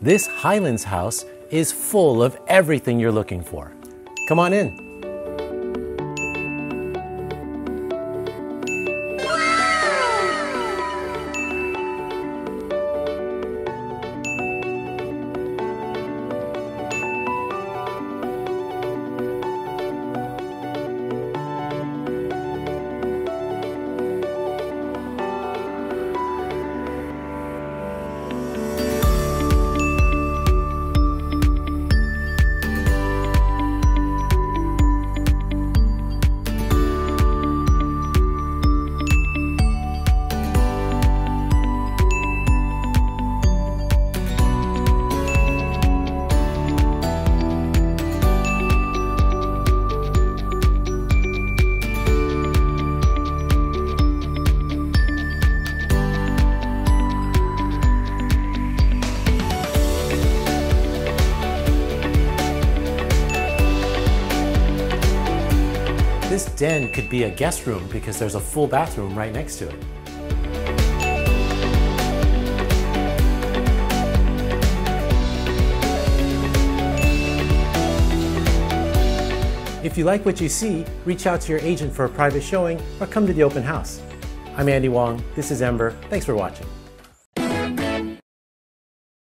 This Highlands house is full of everything you're looking for. Come on in. This den could be a guest room because there's a full bathroom right next to it. If you like what you see, reach out to your agent for a private showing or come to the open house. I'm Andy Wong, this is Ember, thanks for watching.